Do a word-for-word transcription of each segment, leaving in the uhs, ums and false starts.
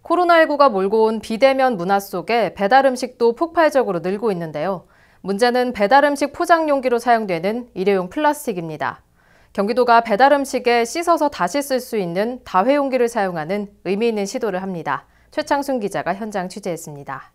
코로나십구가 몰고 온 비대면 문화 속에 배달 음식도 폭발적으로 늘고 있는데요. 문제는 배달 음식 포장 용기로 사용되는 일회용 플라스틱입니다. 경기도가 배달 음식에 씻어서 다시 쓸 수 있는 다회용기를 사용하는 의미 있는 시도를 합니다. 최창순 기자가 현장 취재했습니다.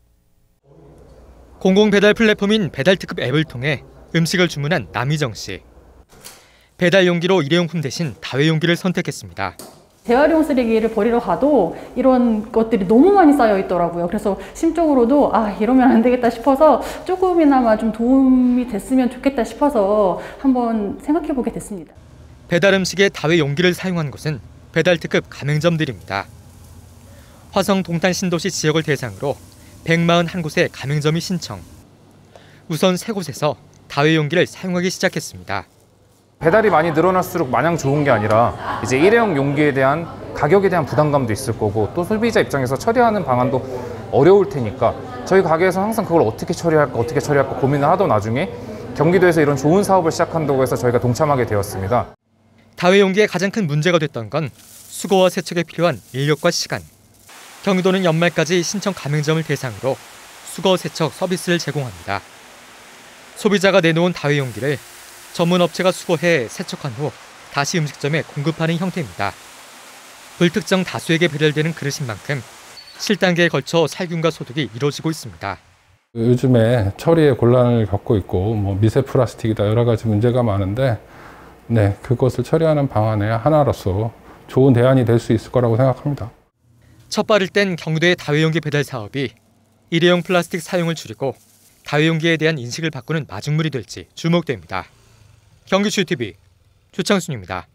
공공 배달 플랫폼인 배달특급 앱을 통해 음식을 주문한 남희정 씨. 배달 용기로 일회용품 대신 다회용기를 선택했습니다. 재활용 쓰레기를 버리러 가도 이런 것들이 너무 많이 쌓여 있더라고요. 그래서 심적으로도 아 이러면 안 되겠다 싶어서 조금이나마 좀 도움이 됐으면 좋겠다 싶어서 한번 생각해 보게 됐습니다. 배달 음식에 다회용기를 사용한 곳은 배달특급 가맹점들입니다. 화성 동탄 신도시 지역을 대상으로 백사십일 곳의 가맹점이 신청. 우선 세 곳에서 다회용기를 사용하기 시작했습니다. 배달이 많이 늘어날수록 마냥 좋은 게 아니라 이제 일회용 용기에 대한 가격에 대한 부담감도 있을 거고 또 소비자 입장에서 처리하는 방안도 어려울 테니까 저희 가게에서 항상 그걸 어떻게 처리할까 어떻게 처리할까 고민을 하던 와중에 경기도에서 이런 좋은 사업을 시작한다고 해서 저희가 동참하게 되었습니다. 다회용기의 가장 큰 문제가 됐던 건 수거와 세척에 필요한 인력과 시간. 경기도는 연말까지 신청 가맹점을 대상으로 수거 세척 서비스를 제공합니다. 소비자가 내놓은 다회용기를 전문 업체가 수거해 세척한 후 다시 음식점에 공급하는 형태입니다. 불특정 다수에게 배달되는 그릇인 만큼 칠 단계에 걸쳐 살균과 소독이 이루어지고 있습니다. 요즘에 처리에 곤란을 겪고 있고 뭐 미세 플라스틱이다 여러 가지 문제가 많은데 네, 그것을 처리하는 방안의 하나로서 좋은 대안이 될 수 있을 거라고 생각합니다. 첫 발을 뗀 경기도의 다회용기 배달 사업이 일회용 플라스틱 사용을 줄이고 다회용기에 대한 인식을 바꾸는 마중물이 될지 주목됩니다. 경기슈티비 최창순입니다.